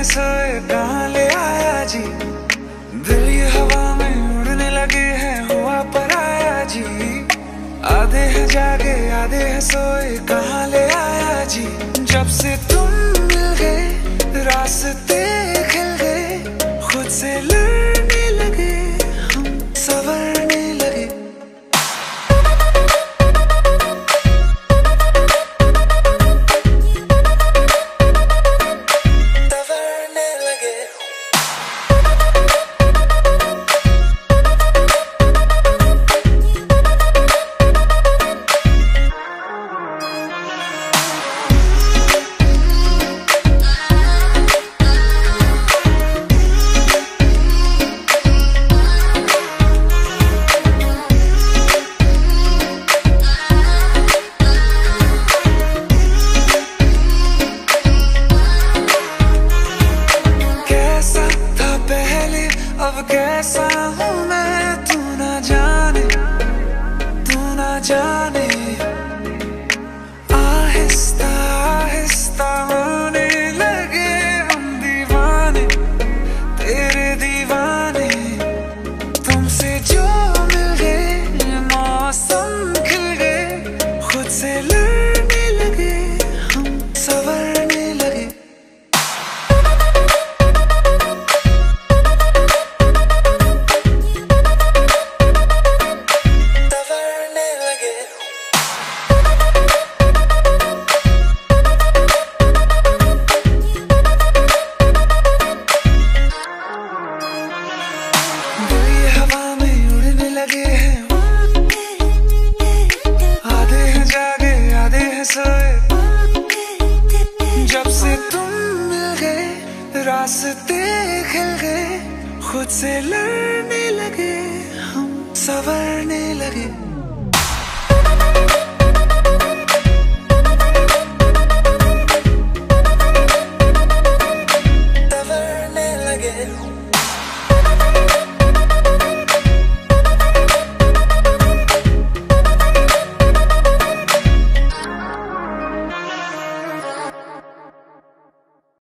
सोए कहाँ ले आया जी। दिल ये हवा में उड़ने लगे हैं, हुआ पराया जी। आधे हैं जागे आधे हैं सोए कहाँ ले आया जी। जब से तुम मिल गए रास्ते खिल गए, खुद से लड़ने लगे हम, संवरने लगे। अब कैसा हूँ मैं तू ना जाने, तू ना जाने। आहिस्ता आहिस्ता होने लगे हम दीवाने, तेरे दीवाने। तुमसे जो मिल गए मौसम खिल गए, खुद से लड़ने लगे हम, संवरने लगे। जब से तुम मिल गए रास्ते खिल गए, खुद से लड़ने लगे हम, संवरने लगे।